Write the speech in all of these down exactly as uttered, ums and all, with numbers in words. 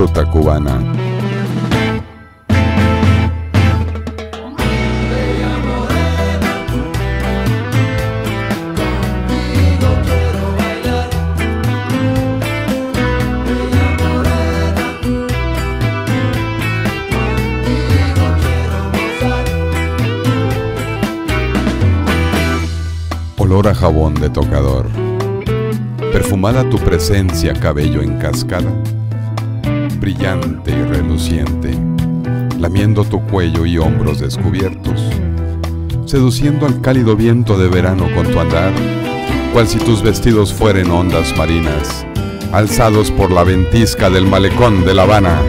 fruta cubana. Olor a jabón de tocador, perfumada tu presencia, cabello en cascada, brillante y reluciente, lamiendo tu cuello y hombros descubiertos, seduciendo al cálido viento de verano con tu andar, cual si tus vestidos fueren ondas marinas, alzados por la ventisca del malecón de La Habana.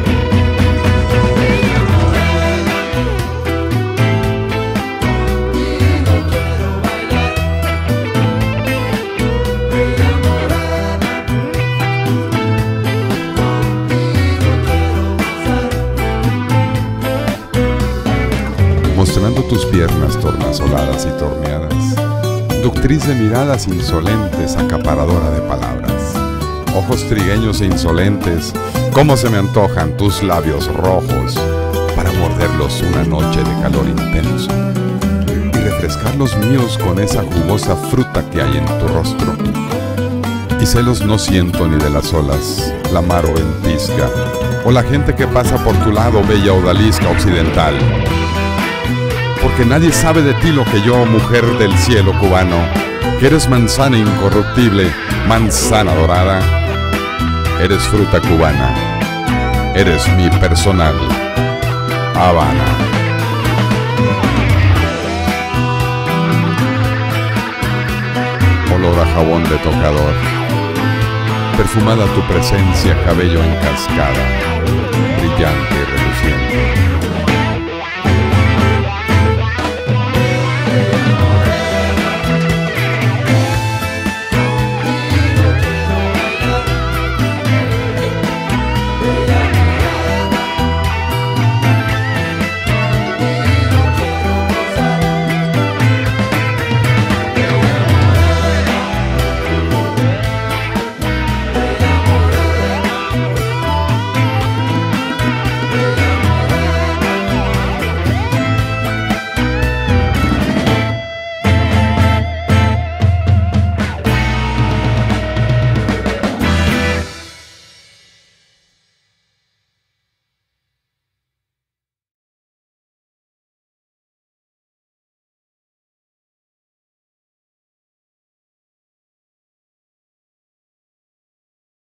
Mostrando tus piernas tornasoladas y torneadas, ductriz de miradas insolentes, acaparadora de palabras, ojos trigueños e insolentes, cómo se me antojan tus labios rojos para morderlos una noche de calor intenso y refrescar los míos con esa jugosa fruta que hay en tu rostro. Y celos no siento ni de las olas, la mar o ventisca, o la gente que pasa por tu lado, bella odalisca occidental. Porque nadie sabe de ti lo que yo, mujer del cielo cubano, que eres manzana incorruptible, manzana dorada, eres fruta cubana, eres mi personal Habana. Olor a jabón de tocador, perfumada tu presencia, cabello en cascada, brillante y reluciente,